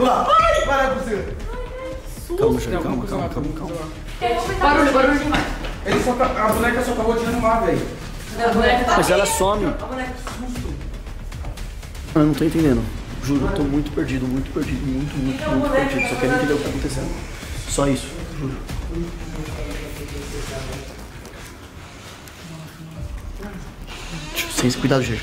lá. Vai pra você. Calma, Jair, calma. Barulho demais. A boneca só acabou de arrumar, velho. Mas ela some. Eu não tô entendendo. Juro, eu tô muito perdido. Muito perdido. Só quero entender o que tá acontecendo. Só isso, juro. Sem cuidado, Jair.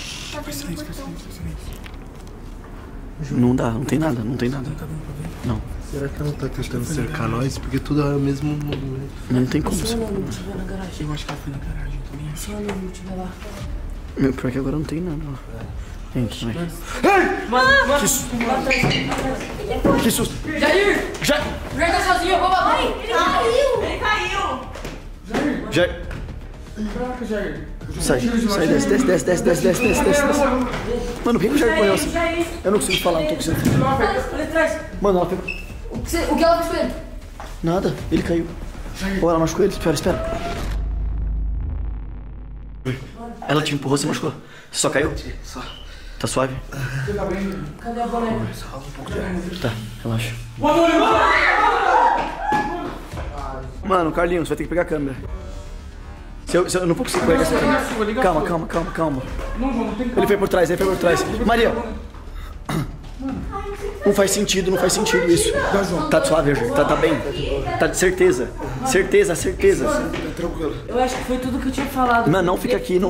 Não dá, não tem nada. Não. Será que ela tá tentando cercar nós? Porque tudo é o mesmo movimento. Mas não tem como. Se o aluno estiver na garagem. Eu acho que ela foi na garagem também. Se o aluno estiver lá. Meu, pior que agora não tem nada. Gente, vai. Mano, Que susto! Que susto! Jair! Jair! Jair tá sozinho, eu vou bater. Ele caiu! Jair! Caraca, Jair. Sai, desce. Mano, por que o Jair correu assim? Eu não consigo falar, não tô conseguindo falar. Ali atrás. Mano, ela pegou. O que ela fez com ele? Nada, ele caiu. Ou ela machucou ele? Espera. Ela te empurrou, você machucou? Você só caiu? Só. Tá suave? Cadê a boneca? Tá, relaxa. Mano, Carlinhos, vai ter que pegar a câmera. Se eu não vou conseguir pegar essa câmera. Calma. Ele foi por trás. Maria! Não faz sentido isso. Tá suave, tá bem. Tá de certeza. Certeza. Tá tranquilo. Eu acho que foi tudo que eu tinha falado. Não fica aqui.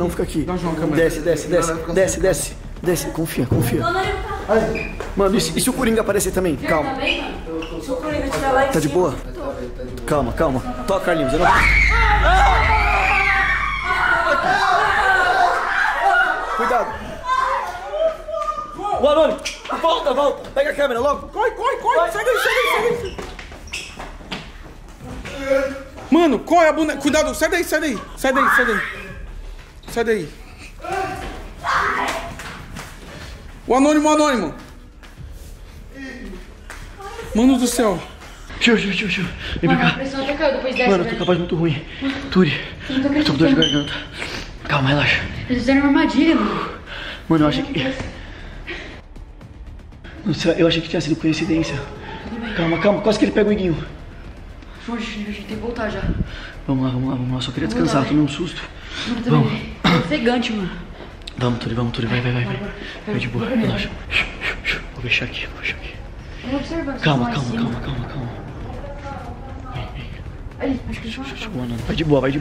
Desce. Confia. Mano, e se o Coringa aparecer também? Calma. Se o Coringa estiver lá em Tá de boa? Calma. Toca, Carlinhos. Eu não... Cuidado. O Anônimo. Volta. Pega a câmera logo. Corre. Sai daí. Mano, corre a boneca. Cuidado, sai daí. O anônimo. Mano do céu. Tio. Vem pra cá. A pressão até caiu depois dessa. Mano, eu tô capaz muito ruim. Turi, eu tô com dor de garganta. Calma, relaxa. Eles fizeram uma armadilha, mano. Mano, eu achei que... Eu achei que tinha sido coincidência. Calma, quase que ele pega o iguinho. João, a gente tem que voltar já. Vamos lá, só queria descansar, tomei um susto. Vamos. É ofegante, mano. Vamos, Turi, vai. Vai de boa, relaxa. Vou fechar aqui. Eu vou observando. Calma. Vem. Ali, acho que ele Vai de boa.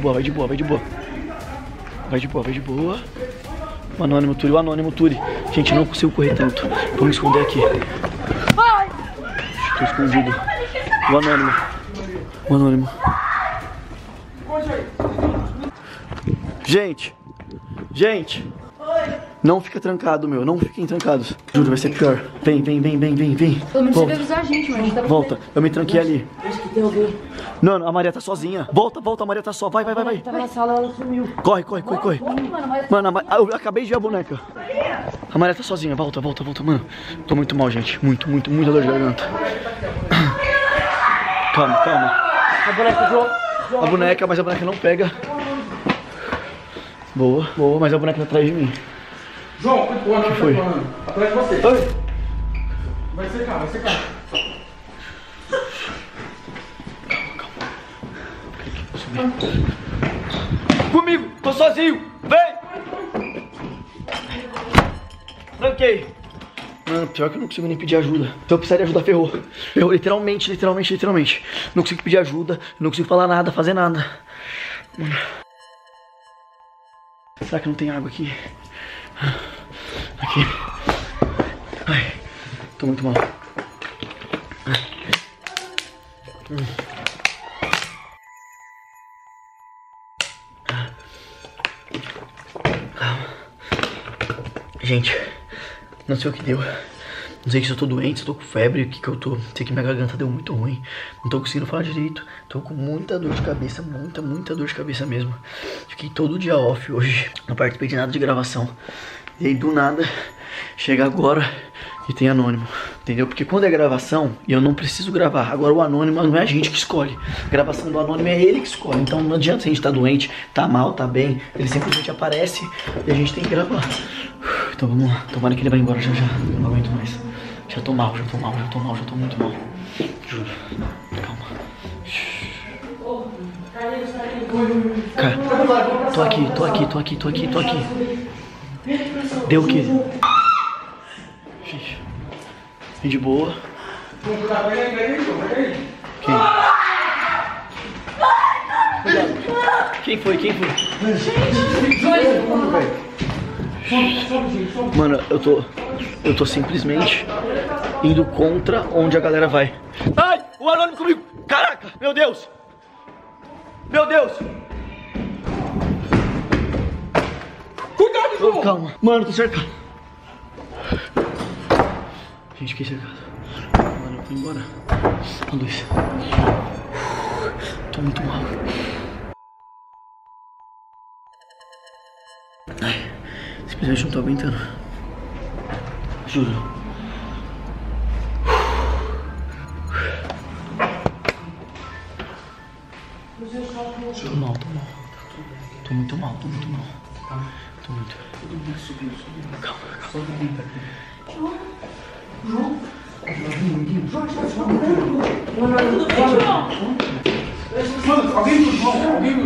O anônimo Turi. Gente, não consigo correr tanto. Vou me esconder aqui. Tô escondido. O anônimo. Gente. Não fica trancado, meu. Não fiquem trancados. Juro, vai ser pior. Vem. Pelo menos você vai avisar a gente, mano. Volta. Eu me tranquei ali. Acho que tem alguém. Não, a Maria tá sozinha. Volta, a Maria tá só. Vai. Tava na sala, ela sumiu. Corre. Mano, Eu acabei de ver a boneca. A Maria tá sozinha. Volta. Mano, tô muito mal, gente. Muita dor de garganta. Calma. a boneca, João. A boneca, mas a boneca não pega. Boa, mas a boneca tá atrás de mim. João, o que foi? Atrás de você. Oi. Vai secar. Comigo, tô sozinho. Vem. Tranquei. Mano, pior que eu não consigo nem pedir ajuda. Se eu precisar de ajuda, ferrou. Literalmente. Não consigo pedir ajuda, não consigo falar nada, fazer nada. Mano. Será que não tem água aqui? Aqui. Ai, tô muito mal. Gente, não sei o que deu. Não sei se eu tô doente, se eu tô com febre, o que que eu tô. Sei que minha garganta deu muito ruim. Não tô conseguindo falar direito. Tô com muita dor de cabeça, muita dor de cabeça mesmo. Fiquei todo dia off hoje. Não participei de nada de gravação. E aí do nada, chega agora e tem anônimo. Entendeu? Porque quando é gravação, eu não preciso gravar. Agora o anônimo não é a gente que escolhe. A gravação do anônimo é ele que escolhe. Então não adianta se a gente tá doente, tá mal, tá bem. Ele simplesmente aparece e a gente tem que gravar. Então vamos lá. Tomara que ele vá embora já. Eu não aguento mais. Já tô mal, já tô muito mal. Juro. Calma. Cara, tô aqui. Deu o quê? Vem de boa. Quem foi? Mano, eu tô simplesmente indo contra onde a galera vai. Ai, o anônimo comigo! Caraca, meu Deus! Cuidado, João! Calma, mano, tô cercado. Gente, fiquei cercado. Mano, eu vou embora. A luz. Tô muito mal. Ai, simplesmente não tô aguentando. Juro. Tô mal. Tô muito mal. Calma. João. Mano, alguém viu o João?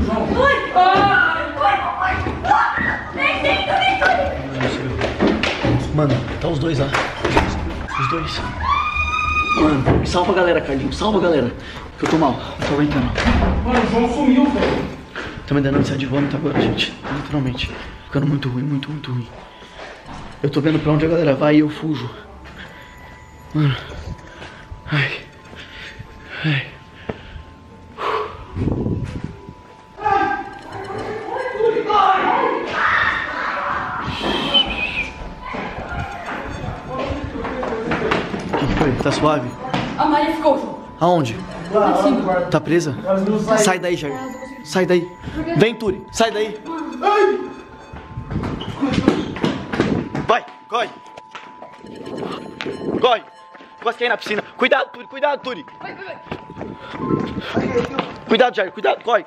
Mano, tá os dois lá. Os dois. Mano, me salva a galera, Carlinhos. Salva a galera. Que eu tô mal. Não tô aguentando. Mano, o João sumiu, velho. Tô me dando ânsia de vômito agora, gente. Literalmente. Ficando muito ruim. Eu tô vendo pra onde a galera vai e eu fujo. Mano. Ai. O que foi? Tá suave? A Maria ficou, João. Aonde? Tá presa? Sai daí, Jair. Sai daí. Vem, Turi. Sai daí. Vai, corre. Quase cair na piscina. Cuidado, Turi. Vai. Cuidado, Jair. Cuidado. Corre.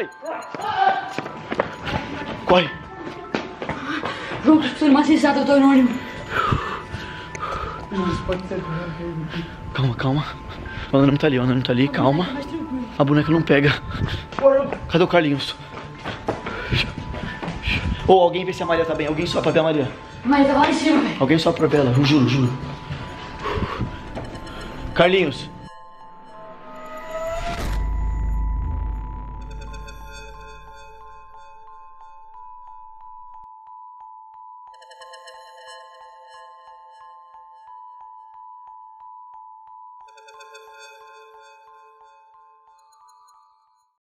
João, tô sendo maciçado, eu tô anônimo. Calma. O anônimo tá ali, calma. A boneca não pega. Cadê o Carlinhos? Ou alguém vê se a Maria tá bem. Alguém só pra ver a Maria. Mas tá lá em cima, velho. Alguém só pra ver ela, eu juro. Carlinhos.